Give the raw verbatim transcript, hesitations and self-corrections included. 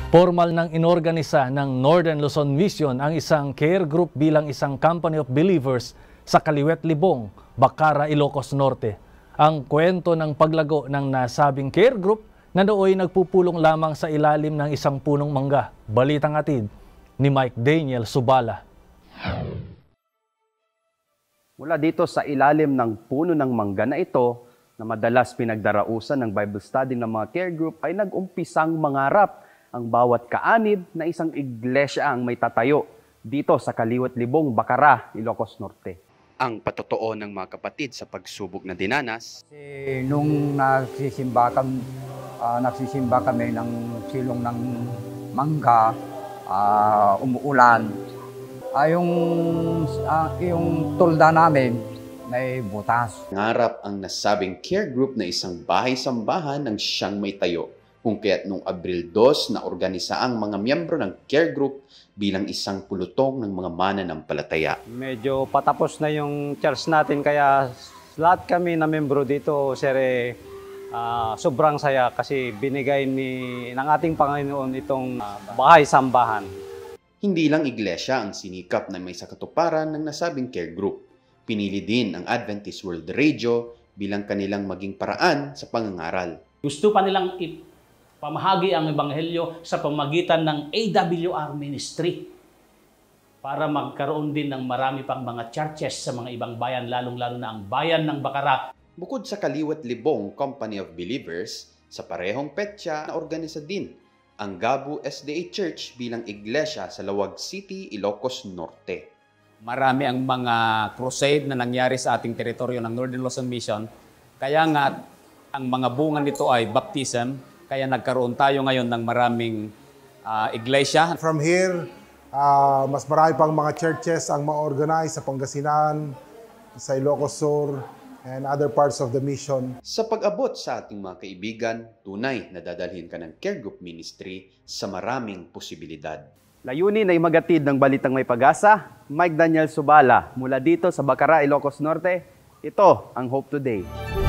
Formal nang inorganisa ng Northern Luzon Mission ang isang care group bilang isang company of believers sa Kaliwet Libong, Bacara, Ilocos Norte. Ang kwento ng paglago ng nasabing care group na nooy nagpupulong lamang sa ilalim ng isang punong mangga. Balitang atid ni Mike Daniel Subala. Mula dito sa ilalim ng puno ng mangga na ito, na madalas pinagdarausan ng Bible study ng mga care group, ay nag-umpisang mangarap ang bawat kaanib na isang iglesia ang may tatayo dito sa Kaliwet Libong, Bacara, Ilocos Norte. Ang patotoo ng mga kapatid sa pagsubok na dinanas. Kasi nung nagsisimba kami, uh, nagsisimba kami ng silong ng mangga, uh, umuulan, uh, yung, uh, yung tulda namin may butas. Nangarap ang nasabing care group na isang bahay-sambahan ng siyang may tayo. Kung kaya't noong Abril dos na organisa ang mga miyembro ng care group bilang isang pulutong ng mga mananampalataya. Medyo patapos na yung church natin kaya lahat kami na membro dito, sir, eh, uh, sobrang saya kasi binigay ni, ng ating Panginoon itong uh, bahay-sambahan. Hindi lang iglesia ang sinikap na may sakatuparan ng nasabing care group. Pinili din ang Adventist World Radio bilang kanilang maging paraan sa pangangaral. Gusto pa nilang pamahagi ang ebanghelyo sa pamagitan ng A W R Ministry para magkaroon din ng marami pang mga churches sa mga ibang bayan, lalong-lalo na ang bayan ng Bacara. Bukod sa Kaliwet Libong Company of Believers, sa parehong petsa na organisa din ang Gabu S D A Church bilang iglesia sa Lawag City, Ilocos Norte. Marami ang mga crusade na nangyari sa ating teritoryo ng Northern Luzon Mission, kaya nga ang mga bunga nito ay baptism. Kaya nagkaroon tayo ngayon ng maraming uh, iglesia. From here, uh, mas marami pang mga churches ang ma-organize sa Pangasinan, sa Ilocos Sur, and other parts of the mission. Sa pag-abot sa ating mga kaibigan, tunay na dadalhin ka ng care group ministry sa maraming posibilidad. Layunin ay magatid ng balitang may pag-asa. Mike Daniel Subala, mula dito sa Bacara, Ilocos Norte. Ito ang Hope Today.